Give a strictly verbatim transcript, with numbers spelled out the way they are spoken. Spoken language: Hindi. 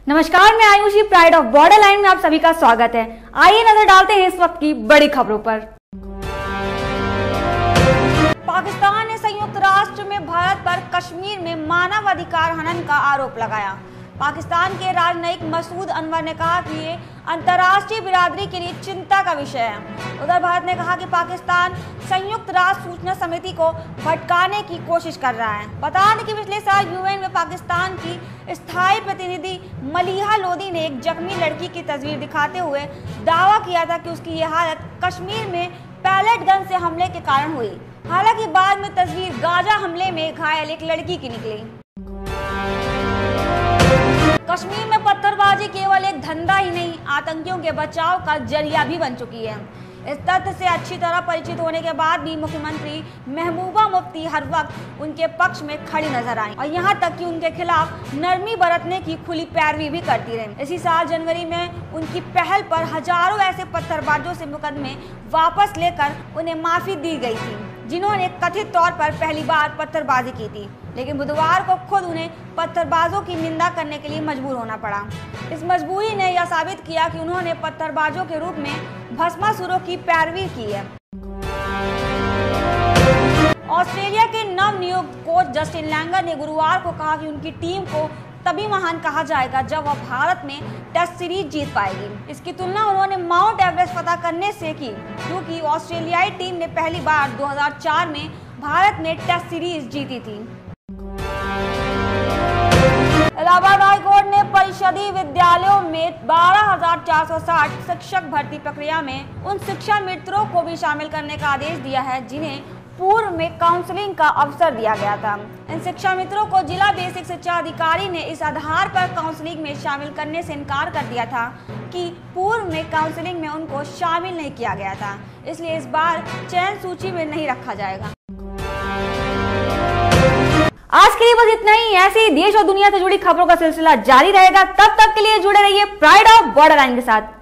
नमस्कार, मैं Ayushi, pride of border line में आप सभी का स्वागत है। आइए नजर डालते हैं इस वक्त की बड़ी खबरों पर। पाकिस्तान ने संयुक्त राष्ट्र में भारत पर कश्मीर में मानवाधिकार हनन का आरोप लगाया। पाकिस्तान के राजनयिक मसूद अनवर ने कहा कि ये अंतर्राष्ट्रीय बिरादरी के लिए चिंता का विषय है। उधर भारत ने कहा कि पाकिस्तान संयुक्त राष्ट्र सूचना समिति को भटकाने की कोशिश कर रहा है। बता दें कि पिछले साल यूएन में पाकिस्तान की स्थायी प्रतिनिधि मलिहा लोधी ने एक जख्मी लड़की की तस्वीर दिखाते हुए दावा किया था कि उसकी ये हालत कश्मीर में पैलेट गन से हमले के कारण हुई। हालांकि बाद में तस्वीर गाजा हमले में घायल एक लड़की की निकली। कश्मीर में पत्थरबाजी केवल एक धंधा ही नहीं, आतंकियों के बचाव का जरिया भी बन चुकी है। इस तथ्य से अच्छी तरह परिचित होने के बाद भी मुख्यमंत्री महबूबा मुफ्ती हर वक्त उनके पक्ष में खड़ी नजर आई और यहाँ तक कि उनके खिलाफ नरमी बरतने की खुली पैरवी भी करती रही। इसी साल जनवरी में उनकी पहल पर हजारों ऐसे पत्थरबाजों से मुकदमे वापस लेकर उन्हें माफी दी गई थी, जिन्होंने कथित तौर पर पहली बार पत्थरबाजी की थी। लेकिन बुधवार को खुद उन्हें पत्थरबाजों की निंदा करने के लिए मजबूर होना पड़ा। इस मजबूरी ने यह साबित किया कि उन्होंने पत्थरबाजों के रूप में भस्मासुरों की पैरवी की है। ऑस्ट्रेलिया के नवनियुक्त कोच जस्टिन लैंगर ने गुरुवार को कहा कि उनकी टीम को तभी महान कहा जाएगा जब वह भारत में टेस्ट सीरीज जीत पाएगी। इसकी तुलना उन्होंने माउंट एवरेस्ट फतह करने से की, क्योंकि ऑस्ट्रेलियाई टीम ने पहली बार दो हज़ार चार में भारत में टेस्ट सीरीज जीती थी। इलाहाबाद हाई कोर्ट ने परिषदीय विद्यालयों में बारह हजार चार सौ साठ शिक्षक भर्ती प्रक्रिया में उन शिक्षा मित्रों को भी शामिल करने का आदेश दिया है जिन्हें पूर्व में काउंसलिंग का अवसर दिया गया था। इन शिक्षा मित्रों को जिला बेसिक शिक्षा अधिकारी ने इस आधार पर काउंसलिंग में शामिल करने से इनकार कर दिया था कि पूर्व में काउंसलिंग में उनको शामिल नहीं किया गया था, इसलिए इस बार चयन सूची में नहीं रखा जाएगा। आज के लिए बस इतना ही। ऐसे ही देश और दुनिया से जुड़ी खबरों का सिलसिला जारी रहेगा। तब तक के लिए जुड़े रहिए प्राइड ऑफ बॉर्डर लाइन के साथ।